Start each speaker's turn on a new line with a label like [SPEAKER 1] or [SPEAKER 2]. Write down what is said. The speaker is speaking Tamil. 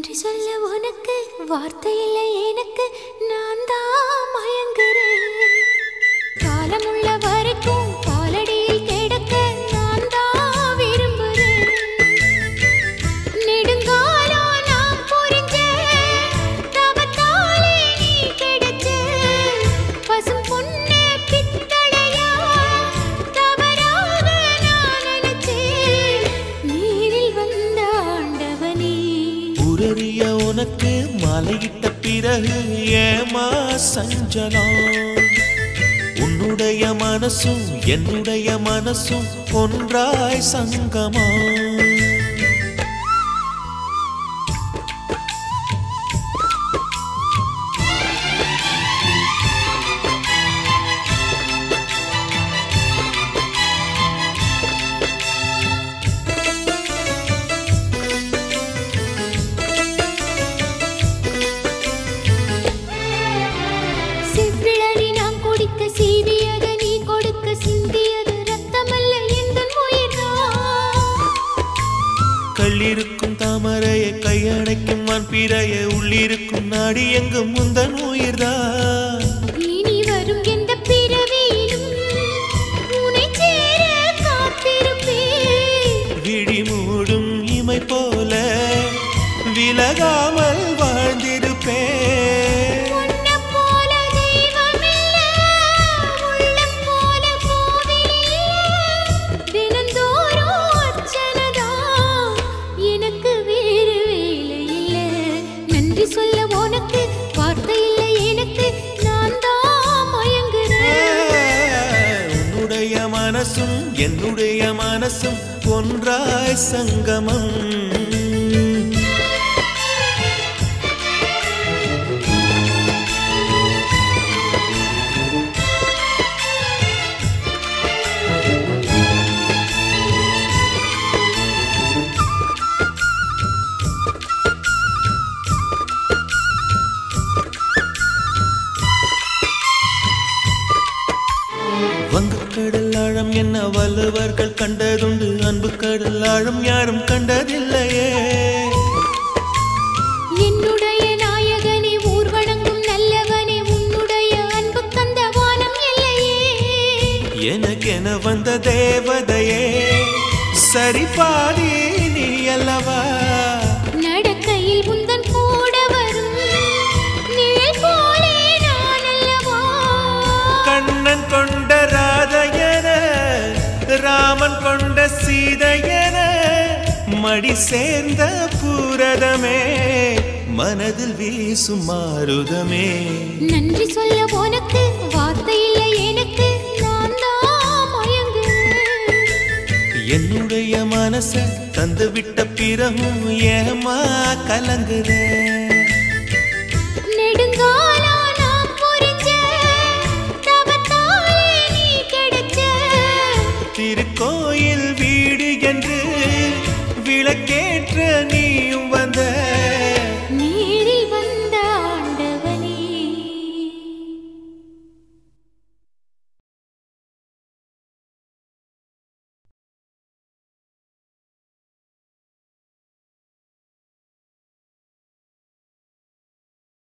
[SPEAKER 1] நன்றி சொல்ல உனக்கு வார்த்தை இல்லை எனக்கு, நான் தான் மயங்குறேன். காலமுள்ள வரைக்கும் காலடியில் கிடக்க நான் தான் விரும்புறேன். நெடுங்காலம் நான் புரிஞ்ச தவத்தாலே நீ கிடைச்ச பசும் பொண்ணு பித்தளையா தவறாக நான் நினைச்சேன். நீரில் வந்த ஆண்டவனே
[SPEAKER 2] உரறிய உனக்கு மாலையிட்ட பிறகு ஏமா சஞ்சலம்? உன்னுடைய மனசும் என்னுடைய மனசும் ஒன்றாய் சங்கமா? கள்ளிருக்கும் தாமரையை கையணைக்கும் வான்பிறைய உள்ளிருக்கும் நாடி எங்கும் முந்தன் உயிர்தான்.
[SPEAKER 1] இனி வரும் எந்த பிறவியிலும் உன்னை சேர காத்திருப்பேன்.
[SPEAKER 2] விழி மூடும் இமை போல விலகாமல் வாழ்ந்திருப்பேன். மனசும் என்னுடைய மனசும் ஒன்றாய் சங்கமம். வங்கக்கடல் ஆழம் என்ன வள்ளுவர்கள் கண்டதுண்டு, அன்பு கடல் ஆழம் யாரும் கண்டதில்லையே.
[SPEAKER 1] என்னுடைய நாயகனே ஊர்வணங்கும் நல்லவனே உன்னுடைய அன்பு கந்த வானம் இல்லையே.
[SPEAKER 2] எனக்கென வந்த தேவதையே சரி பாதி நீ அல்லவா?
[SPEAKER 1] நடக்கையில் உந்தன் கூட வரும் நிழல் போலே நான் அல்லவா?
[SPEAKER 2] கண்ணன் கொண்ட ராதையன ராமன் கொண்ட சீதையன மடி சேர்ந்த பூரதமே மனதில் வீசும் மாருதமே.
[SPEAKER 1] நன்றி சொல்ல உனக்கு வார்த்தை இல்லை எனக்கு, நான் தான் மயங்குறேன்.
[SPEAKER 2] என்னுடைய மனச தந்து விட்ட பிறகும் ஏமா கலங்குறேன்.